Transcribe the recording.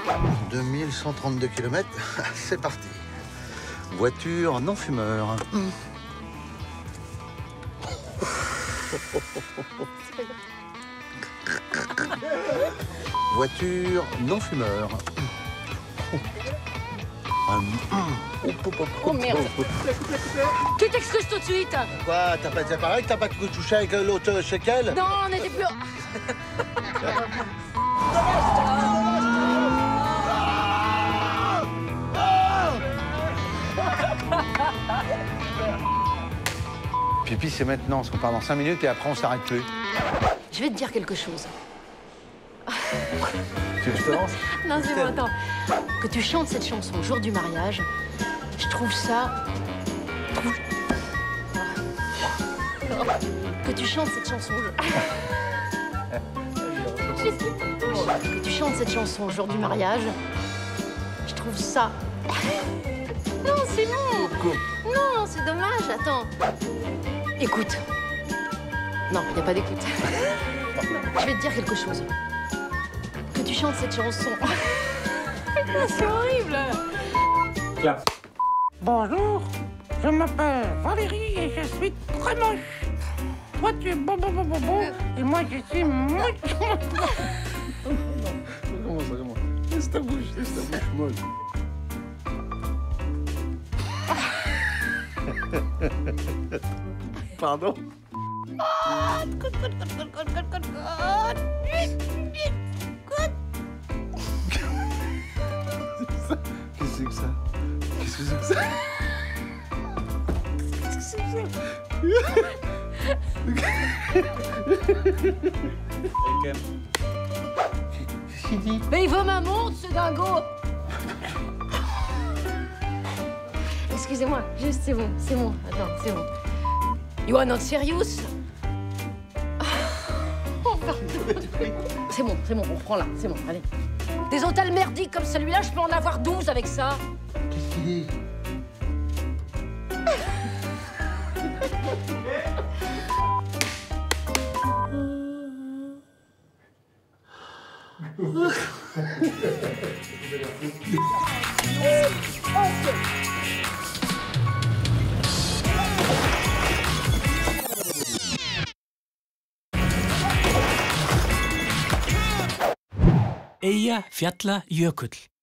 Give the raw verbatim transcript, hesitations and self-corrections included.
deux mille cent trente-deux kilomètres, c'est parti. Voiture non fumeur. Mmh. Voiture non fumeur. Oh merde. Tu t'excuses tout de suite. Quoi, t'as pas dit pareil que t'as pas touché avec l'autre shekel? Non, on n'était plus... Pipi, c'est maintenant, on part dans cinq minutes et après on s'arrête plus. Je vais te dire quelque chose. Tu veux que je te lance? Non, c'est bon, attends. Que tu chantes cette chanson le jour du mariage, je trouve ça... Que tu chantes cette chanson... Que tu chantes cette chanson le jour du mariage, je trouve ça... Non, c'est bon. Non, c'est dommage, attends. Écoute. Non, il n'y a pas d'écoute. Je vais te dire quelque chose. Que tu chantes cette chanson. C'est horrible. Clap. Bonjour, je m'appelle Valérie et je suis très moche. Toi, tu es beau, beau, beau, beau, beau, et moi, je suis moche. Comment ça, comment? Laisse ta bouche, laisse ta bouche molle. Pardon? Qu'est-ce que c'est que ça? Qu'est-ce que c'est que ça? Qu'est-ce que c'est que ça? Qu'est-ce qu'il dit? Mais il veut ma montre, ce dingo. Excusez-moi, juste, c'est bon, c'est bon. Attends, c'est bon. You are not serious? C'est bon, c'est bon, on reprend là, c'est bon, allez. Des hôtels merdiques comme celui-là, je peux en avoir douze avec ça. Qu'est-ce qu'il dit? Eija fjalla jökull.